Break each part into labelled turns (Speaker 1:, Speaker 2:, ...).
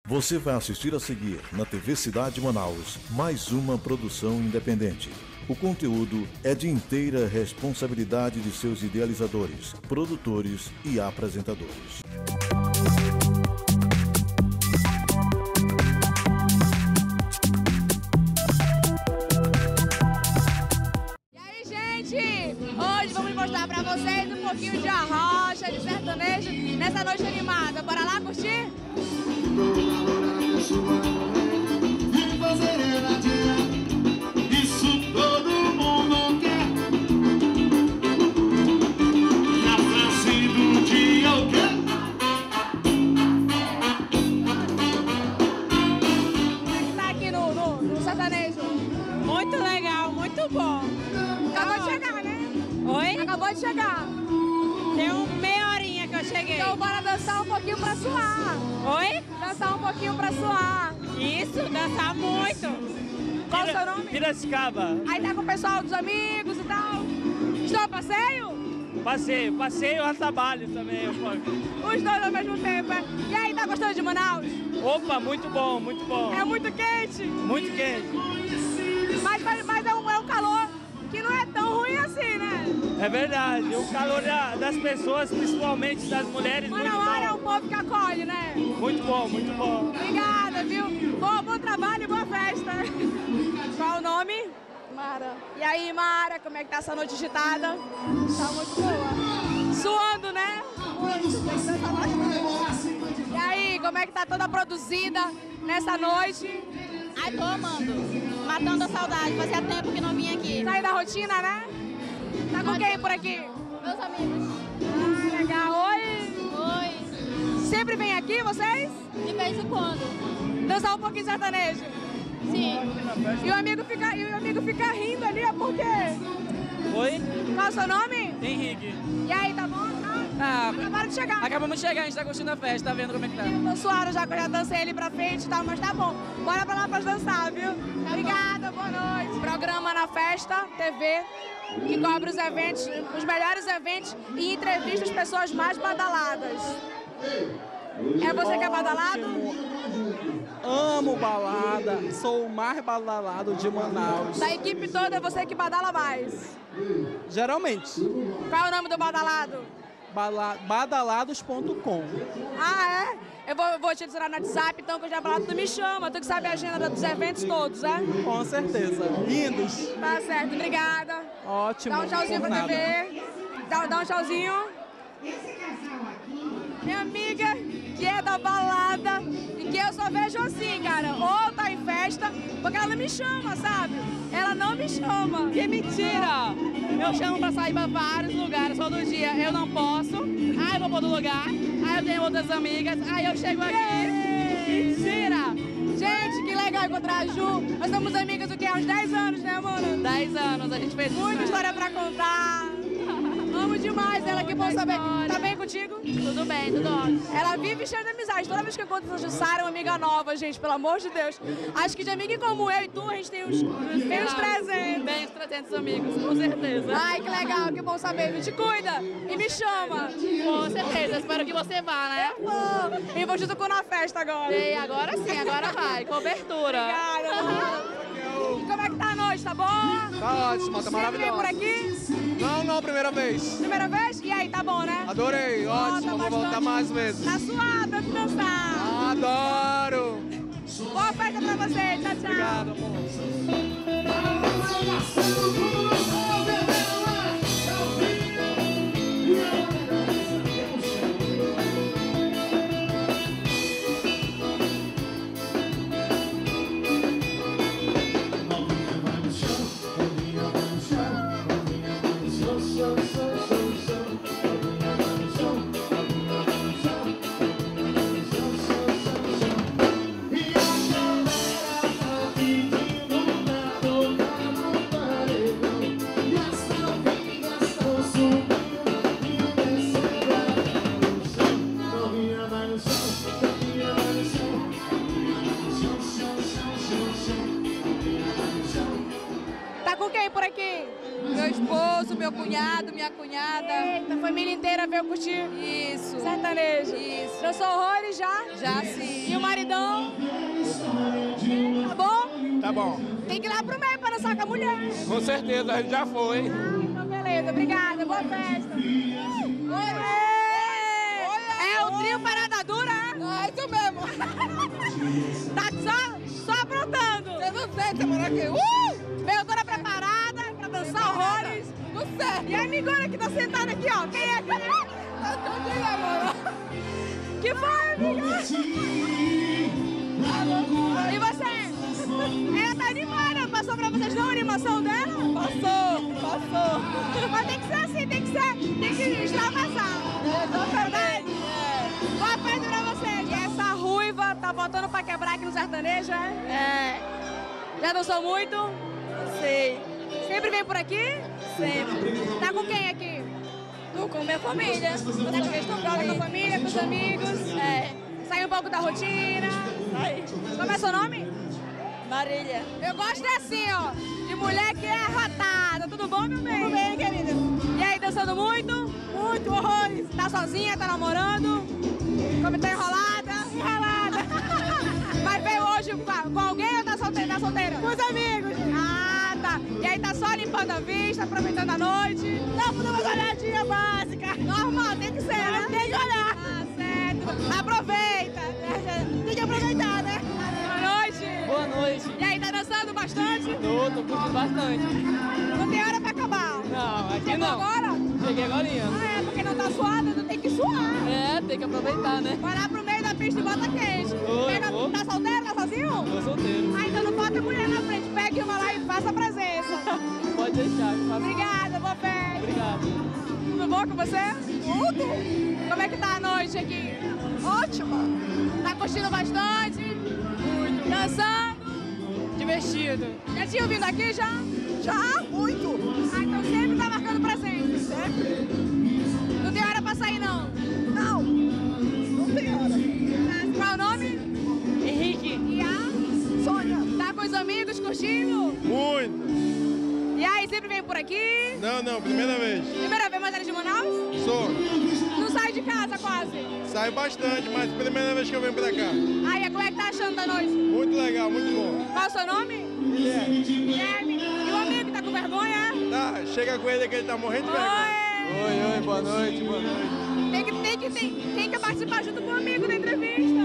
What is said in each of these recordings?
Speaker 1: Você vai assistir a seguir, na TV Cidade Manaus, mais uma produção independente. O conteúdo é de inteira responsabilidade de seus idealizadores, produtores e apresentadores.
Speaker 2: E aí, gente? Hoje vamos mostrar pra vocês um pouquinho de arrocha, de sertanejo, nessa noite animada. Bora lá curtir?
Speaker 3: Isso todo mundo quer. Na frase do dia o quê?
Speaker 2: Como é que tá aqui no sertanejo?
Speaker 4: Muito legal, muito bom.
Speaker 2: Acabou de chegar, né?
Speaker 4: Oi?
Speaker 2: Acabou de chegar.
Speaker 4: Tem meia horinha que eu cheguei.
Speaker 2: Então bora dançar um pouquinho pra suar.
Speaker 4: Oi?
Speaker 2: Dançar um pouquinho pra suar.
Speaker 4: Isso, dançar muito.
Speaker 2: Qual o seu nome?
Speaker 5: Piracicaba.
Speaker 2: Aí tá com o pessoal dos amigos e tal. Estão a passeio?
Speaker 5: Passeio a trabalho também.
Speaker 2: Os dois ao mesmo tempo, é? E aí, tá gostando de Manaus?
Speaker 5: Opa, muito bom, muito bom.
Speaker 2: É muito quente?
Speaker 5: Muito quente.
Speaker 2: Mas é um calor que não é tão ruim assim, né?
Speaker 5: É verdade. O calor das pessoas, principalmente das mulheres, muito
Speaker 2: Manauara é um
Speaker 5: bom.
Speaker 2: povo que acolhe, né?
Speaker 5: Muito bom, muito bom.
Speaker 2: Obrigada, viu? Bom trabalho e boa festa. Qual o nome? Mara. E aí, Mara, como é que tá essa noite agitada? Tá muito boa. Suando, né? E aí, como é que tá toda produzida nessa noite?
Speaker 6: Ai, tô amando. Matando a saudade. Fazia tempo que não vim aqui.
Speaker 2: Sai da rotina, né? Tá com quem por aqui?
Speaker 6: Meus amigos.
Speaker 2: Ah, legal. Oi!
Speaker 6: Oi.
Speaker 2: Sempre vem aqui, vocês?
Speaker 6: De vez em quando.
Speaker 2: Dançar um pouquinho sertanejo?
Speaker 6: Sim.
Speaker 2: E o amigo fica rindo ali, é por quê?
Speaker 5: Oi?
Speaker 2: Qual é o seu nome?
Speaker 5: Henrique.
Speaker 2: E aí, tá bom? Tá? Acabaram de chegar.
Speaker 7: Acabamos de chegar, a gente tá curtindo a festa, tá vendo como é que tá.
Speaker 2: Eu tô suado já, que eu já dancei ali pra frente e tal, mas tá bom. Bora pra lá pra dançar, viu? Obrigada, boa noite. Programa Na Festa TV, que cobre os eventos, os melhores eventos e entrevista as pessoas mais badaladas. É você que é badalado?
Speaker 7: Amo balada, sou o mais badalado de Manaus.
Speaker 2: Da equipe toda, é você que badala mais.
Speaker 7: Geralmente,
Speaker 2: Qual é o nome do badalado?
Speaker 7: badalados.com.
Speaker 2: Ah, é? Eu vou te adicionar no WhatsApp, então, que eu já balado, tu me chama. Tu que sabe a agenda dos eventos todos, é?
Speaker 7: Com certeza. Lindos.
Speaker 2: Tá certo, obrigada.
Speaker 7: Ótimo.
Speaker 2: Dá um tchauzinho
Speaker 7: por
Speaker 2: pra
Speaker 7: nada.
Speaker 2: TV. Dá um tchauzinho. Minha amiga, que é da balada, e que eu só vejo assim, cara. Ou tá em festa, porque ela não me chama, sabe? Ela não me chama.
Speaker 4: Que mentira! Eu chamo pra sair pra vários lugares todo dia. Eu não posso. Aí eu vou pra outro lugar. Aí eu tenho outras amigas. Aí eu chego aqui. Mentira!
Speaker 2: Gente, que legal encontrar a Ju. Nós somos amigas o quê? Há uns 10 anos, né, mano?
Speaker 4: 10 anos a gente fez
Speaker 2: Muita história pra contar. Amo demais ela, que bom saber. Tá bem contigo?
Speaker 4: Tudo bem, tudo ótimo.
Speaker 2: Ela vive cheia de amizade. Toda vez que eu encontro a Jussara, é uma amiga nova, gente, pelo amor de Deus. Acho que de amiga como eu e tu, a gente tem uns 300.
Speaker 4: Bem uns 300 amigos, com certeza.
Speaker 2: Ai, que legal, que bom saber. Te cuida e me chama.
Speaker 4: Com certeza, espero que você vá, né?
Speaker 2: E vou junto com Na Festa agora.
Speaker 4: E agora sim, agora vai. Cobertura.
Speaker 2: Obrigada, mano. E como é que tá a noite? Tá boa?
Speaker 7: Tá ótimo, tá
Speaker 2: Sempre vem
Speaker 7: maravilhoso.
Speaker 2: por aqui?
Speaker 7: Não, primeira vez.
Speaker 2: Primeira vez? E aí, tá bom, né?
Speaker 7: Adorei, ótimo, vou voltar
Speaker 2: bastante.
Speaker 7: mais vezes.
Speaker 2: Tá suada de dançar.
Speaker 7: Adoro.
Speaker 2: Boa festa pra você. Tchau, tchau.
Speaker 7: Obrigado, amor.
Speaker 3: E a galera tá pedindo pra tocar no paredão.
Speaker 2: meu cunhado, minha cunhada. Eita, a família inteira veio curtir. Isso. Sertanejo. Isso. Dançou horrores já? Já, sim. E o maridão? Tá bom?
Speaker 8: Tá bom.
Speaker 2: Tem que ir lá pro meio para dançar com a mulher.
Speaker 8: Com certeza, a gente já foi.
Speaker 2: Ah, então beleza. Obrigada. Boa festa. É o trio Parada Dura, é? Isso mesmo. Tá só aprontando. Você não sente, mano, aqui. Veio toda preparada pra dançar horrores. Tudo certo. E a amigona que tá sentada aqui, ó. Quem é? Que foi, amiga? E você? Ela tá animada. Passou pra vocês não a animação dela? Passou. Mas tem que ser assim, tem que extravasar. É verdade? Boa festa pra vocês. E essa ruiva tá botando pra quebrar aqui no sertanejo, é? É. Já dançou muito? Sei. Sempre vem por aqui? Sempre. Tá com quem aqui? Tô com minha família. Tá com a família, com os amigos? É. Sai um pouco da rotina? Sai. Como é seu nome? Marília. Eu gosto assim, ó, de mulher que é arrotada. Tudo bom, meu bem? Tudo bem, querida. E aí, dançando muito? Muito, horrores. Tá sozinha, tá namorando? Como tá enrolada? Enrolada. Mas veio hoje com alguém ou tá solteira? Com os amigos. Ah, tá. E aí tá só limpando a vista, aproveitando a noite? Não, por uma olhadinha básica. Normal, tem que ser, né? Tem que olhar. Ah, certo. Aproveita. Tem que aproveitar, né? Boa noite.
Speaker 7: Boa noite.
Speaker 2: E aí, tá dançando bastante?
Speaker 7: Tô curtindo bastante.
Speaker 2: Não tem hora pra acabar?
Speaker 7: Não, aqui
Speaker 2: Chegou
Speaker 7: não.
Speaker 2: agora?
Speaker 7: Cheguei agorinha.
Speaker 2: Ah, é, porque não tá suado, não tem que suar.
Speaker 7: É, tem que aproveitar, né?
Speaker 2: Vai lá pro meio da pista e bota quente.
Speaker 7: Vou.
Speaker 2: Tá solteiro, tá sozinho?
Speaker 7: Tô solteiro.
Speaker 2: Ah, então não bota mulher na frente. Pegue uma lá e faça a presença.
Speaker 7: Pode deixar.
Speaker 2: Obrigada, boa festa.
Speaker 7: Obrigado.
Speaker 2: Tudo bom com você? Tudo. Como é que tá a noite aqui? Ótima. Tá curtindo bastante? Muito. Dançando? Divertido. Já tinha vindo aqui já? Já, muito. Ah, então sempre tá marcando presença? Sempre. Não tem hora pra sair, não? Não. Não tem hora. Qual é o nome? Henrique. E a? Sônia. Tá com os amigos curtindo?
Speaker 8: Muito.
Speaker 2: E aí, sempre vem por aqui?
Speaker 8: Não, primeira vez.
Speaker 2: Primeira vez, mas era de Manaus?
Speaker 8: Sou.
Speaker 2: Não sai de casa quase?
Speaker 8: Sai bastante, mas primeira vez que eu venho pra cá.
Speaker 2: Aí, como é que tá achando da noite?
Speaker 8: Muito legal, muito bom.
Speaker 2: Qual é o seu nome? Guilherme. E o amigo que tá com vergonha?
Speaker 8: Tá, chega com ele que ele tá morrendo de vergonha. Oi, boa noite.
Speaker 2: Tem que participar junto com o amigo da entrevista.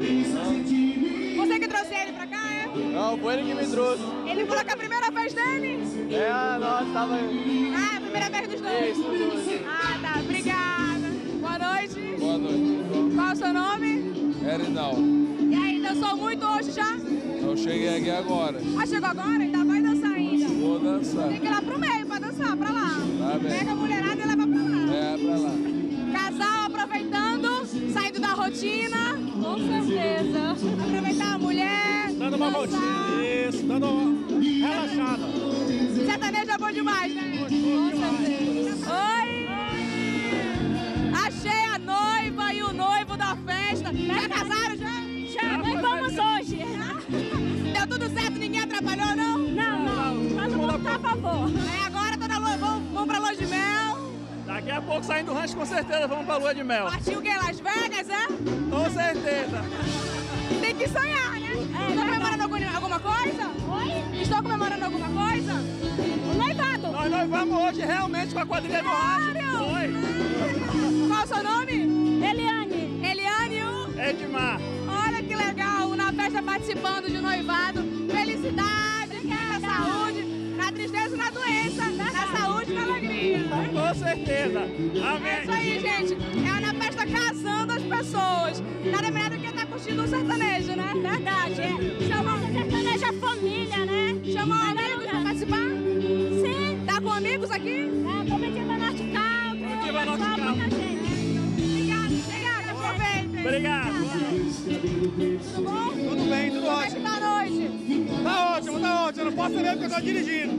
Speaker 2: Você que trouxe ele pra cá, é?
Speaker 7: Não, foi ele que me trouxe.
Speaker 2: Ele falou que é a primeira vez dele?
Speaker 7: É, nós tava...
Speaker 2: Ah, a primeira vez dos dois?
Speaker 7: Isso, dois.
Speaker 2: Ah, tá. Obrigada. Boa noite.
Speaker 8: Boa noite.
Speaker 2: Qual é o seu nome?
Speaker 8: Erinaldo.
Speaker 2: E aí, dançou muito hoje já?
Speaker 8: Eu cheguei aqui agora.
Speaker 2: Ah, chegou agora? Ainda vai dançar ainda?
Speaker 8: Vou dançar.
Speaker 2: Tem que ir lá pro meio pra dançar, pra lá.
Speaker 8: Tá bem.
Speaker 2: Pega a mulherada e leva pra lá.
Speaker 8: É, pra lá.
Speaker 2: Casal aproveitando, saindo da rotina. Com certeza. Aproveitar a mulher.
Speaker 5: Dando uma voltinha, isso, dando uma relaxada.
Speaker 2: Sertanejo é bom demais, né? Com certeza. Oi! Achei a noiva e o noivo da festa. Já casaram já? Já, nós vamos hoje. Deu tudo certo, ninguém atrapalhou, não? Não. Todo mundo tá a favor. É, agora tá na lua, vamos pra lua de mel.
Speaker 5: Daqui a pouco, saindo do rancho, com certeza vamos pra lua de mel.
Speaker 2: Partiu o quê? Las Vegas, é?
Speaker 5: Com certeza.
Speaker 2: Tem que sonhar, né? Estão comemorando alguma coisa? Oi? Estão comemorando alguma coisa? O noivado.
Speaker 5: Nós noivamos hoje realmente com a quadrilha do rancho. Foi.
Speaker 2: Qual é o seu nome? Eliane. Eliane e o?
Speaker 5: Edmar.
Speaker 2: Olha que legal, na festa participando de um noivado. Felicidade, muita saúde, na tristeza e na doença, na saúde e na alegria.
Speaker 5: Com certeza. Amém.
Speaker 2: É isso aí, gente. É na festa casando as pessoas. Nada melhor do que estar curtindo um sertanejo, né? Verdade. Chamou o sertanejo a família, né? Chamou amigos pra participar? Sim. Tá com amigos aqui? É, Comitiva Norte Cal.
Speaker 5: Comitiva Norte Cal.
Speaker 2: Obrigada, aproveitem.
Speaker 5: Obrigado.
Speaker 2: Tudo bom?
Speaker 8: Tudo bem, tudo
Speaker 2: Como é que
Speaker 8: ótimo.
Speaker 2: tá a noite?
Speaker 8: Tá ótimo. Eu não posso saber porque eu tô dirigindo.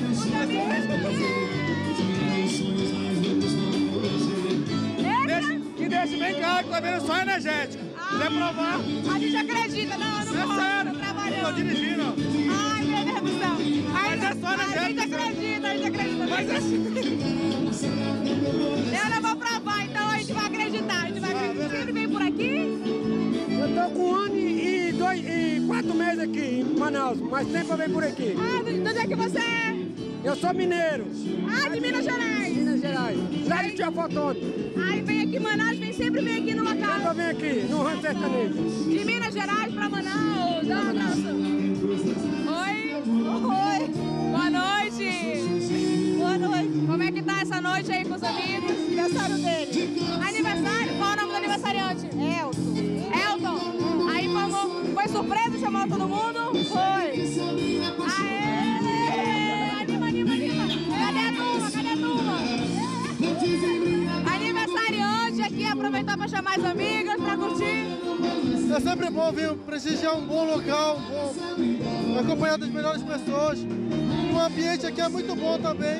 Speaker 8: E deixe bem claro que tá vendo só energético. Quer provar?
Speaker 2: A gente acredita, não, eu não
Speaker 8: É
Speaker 2: posso,
Speaker 8: sério.
Speaker 2: tô trabalhando.
Speaker 8: Eu tô dirigindo.
Speaker 2: Ai, meu Deus do céu. Aí
Speaker 8: Mas é só na
Speaker 2: A gente acredita.
Speaker 8: Mas assim...
Speaker 2: Eu não vou provar, então a gente vai acreditar. A gente vai acreditar. Sempre vem por aqui?
Speaker 9: Eu tô com 1 ano e 4 meses aqui em Manaus, mas sempre eu venho por aqui.
Speaker 2: Ah, de onde é que você é?
Speaker 9: Eu sou mineiro.
Speaker 2: Ah, de Minas Gerais.
Speaker 9: Minas Gerais. Lá de Tia Fotônio.
Speaker 2: Aí vem aqui em Manaus, sempre vem aqui no local.
Speaker 9: Eu venho aqui, no Rancho Sertanejo.
Speaker 2: De Minas Gerais pra Manaus. Dá um abraço. Oi. Boa noite.
Speaker 6: Boa noite.
Speaker 2: Como é que tá essa noite aí com os amigos?
Speaker 6: Aniversário dele.
Speaker 2: Aniversário? Qual o nome do aniversariante? Elton. Aí foi surpresa, chamou todo mundo?
Speaker 6: Foi.
Speaker 2: Aê! Anima. Cadê a turma? Aniversariante aqui, aproveitar para chamar as amigas, para curtir.
Speaker 8: É sempre bom vir prestigiar um bom local, acompanhado das melhores pessoas. O ambiente aqui é muito bom também.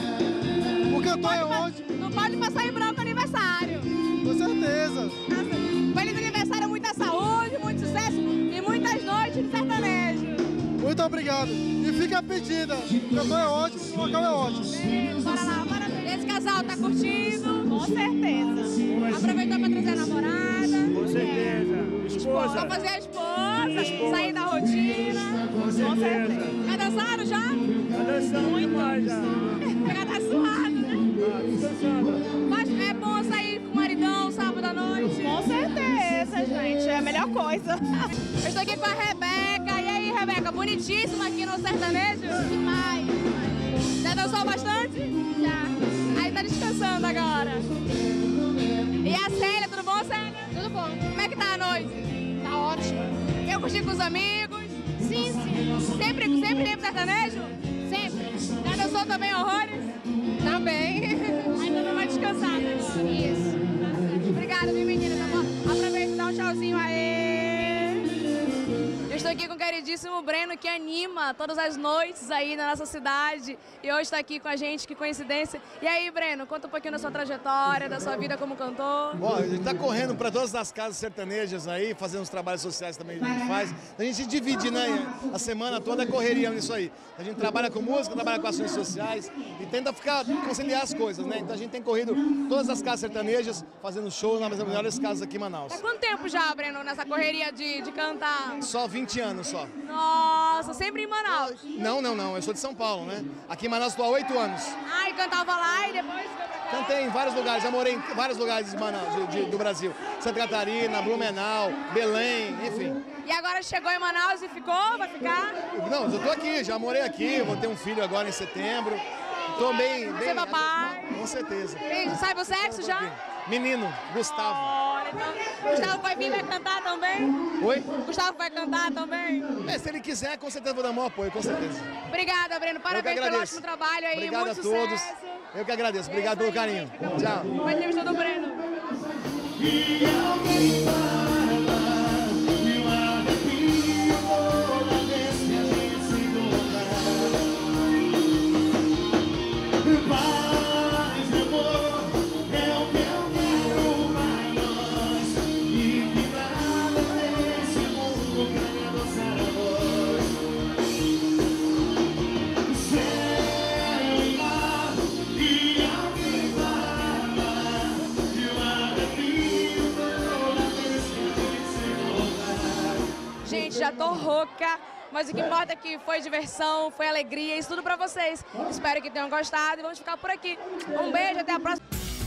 Speaker 8: O cantor é ótimo.
Speaker 2: Não pode passar em branco o aniversário.
Speaker 8: Com certeza.
Speaker 2: Feliz aniversário, muita saúde, muito sucesso e muitas noites de sertanejo.
Speaker 8: Muito obrigado. E fica a pedida. O cantor é ótimo e o local é ótimo.
Speaker 2: Bora lá, esse casal tá curtindo? Com certeza. Aproveitou para trazer a namorada?
Speaker 5: Com certeza. Esposa.
Speaker 2: Pra fazer a esposa, sair da rotina.
Speaker 5: Com certeza.
Speaker 2: Já dançaram já?
Speaker 5: Tá dançando muito mais já.
Speaker 2: Já tá suado, né?
Speaker 5: Descansando.
Speaker 2: Mas é bom sair com o maridão sábado à noite?
Speaker 6: Com certeza, gente. É a melhor coisa.
Speaker 2: Eu estou aqui com a Rebeca. E aí, Rebeca? Bonitíssima aqui no sertanejo?
Speaker 6: Demais.
Speaker 2: Já dançou bastante?
Speaker 6: Já.
Speaker 2: Aí tá descansando agora. E a Célia, tudo bom, Célia?
Speaker 6: Tudo bom.
Speaker 2: Como é que tá a noite?
Speaker 6: Tá ótimo.
Speaker 2: Eu curti com os amigos?
Speaker 6: Sim.
Speaker 2: Sempre lembra sertanejo?
Speaker 6: Sempre.
Speaker 2: Já dançou também horrores? Também. Ainda não vai descansar, né?
Speaker 6: Isso.
Speaker 2: Obrigada, minha menina. Tá bom? Aproveita e dá um tchauzinho aí. Eu estou aqui com o queridíssimo Breno, que anima todas as noites aí na nossa cidade. E hoje está aqui com a gente, que coincidência. E aí, Breno, conta um pouquinho da sua trajetória, da sua vida como cantor.
Speaker 8: Bom, a gente está correndo para todas as casas sertanejas aí, fazendo os trabalhos sociais também que a gente faz. A gente divide, né, a semana toda correria nisso aí. A gente trabalha com música, trabalha com ações sociais e tenta conciliar as coisas, né? Então a gente tem corrido todas as casas sertanejas, fazendo show nas melhores casas aqui em Manaus.
Speaker 2: Há quanto tempo já, Breno, nessa correria de cantar?
Speaker 8: Só 20 anos só.
Speaker 2: Nossa, sempre em Manaus?
Speaker 8: Não, eu sou de São Paulo, né? Aqui em Manaus estou há 8 anos.
Speaker 2: Ah, e cantava lá e depois...
Speaker 8: Cantei em vários lugares, já morei em vários lugares de Manaus, do Brasil. Santa Catarina, Blumenau, Belém, enfim.
Speaker 2: E agora chegou em Manaus e ficou? Vai ficar?
Speaker 8: Não, eu tô aqui, já morei aqui, vou ter um filho agora em setembro. Tô bem...
Speaker 2: Você é papai?
Speaker 8: Com certeza.
Speaker 2: E sabe o sexo já?
Speaker 8: Menino, Gustavo.
Speaker 2: Olha, então, Gustavo vai vir, vai cantar também?
Speaker 8: Oi?
Speaker 2: Gustavo vai cantar também?
Speaker 8: Se ele quiser, com certeza vou dar maior apoio, com certeza.
Speaker 2: Obrigada, Breno. Parabéns pelo ótimo trabalho aí.
Speaker 8: Obrigado
Speaker 2: muito
Speaker 8: a todos.
Speaker 2: Sucesso.
Speaker 8: Eu que agradeço. Obrigado pelo carinho. Tchau.
Speaker 2: Boa entrevista do Breno. Já tô rouca, mas o que importa é que foi diversão, foi alegria, isso tudo pra vocês. Espero que tenham gostado e vamos ficar por aqui. Um beijo, até a próxima.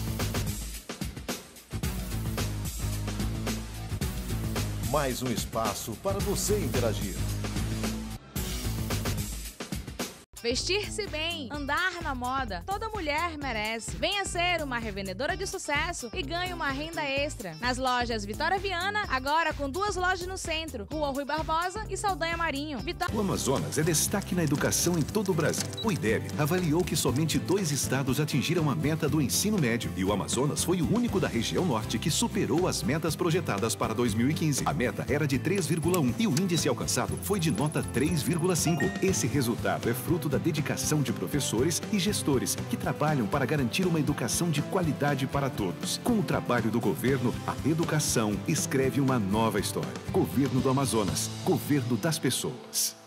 Speaker 1: Mais um espaço para você interagir.
Speaker 2: Vestir-se bem, andar na moda, toda mulher merece. Venha ser uma revendedora de sucesso e ganhe uma renda extra. Nas lojas Vitória Viana, agora com 2 lojas no centro, Rua Rui Barbosa e Saldanha Marinho.
Speaker 10: O Amazonas é destaque na educação em todo o Brasil. O IDEB avaliou que somente 2 estados atingiram a meta do ensino médio e o Amazonas foi o único da região norte que superou as metas projetadas para 2015. A meta era de 3,1 e o índice alcançado foi de nota 3,5. Esse resultado é fruto da dedicação de professores e gestores que trabalham para garantir uma educação de qualidade para todos. Com o trabalho do governo, a educação escreve uma nova história. Governo do Amazonas, governo das pessoas.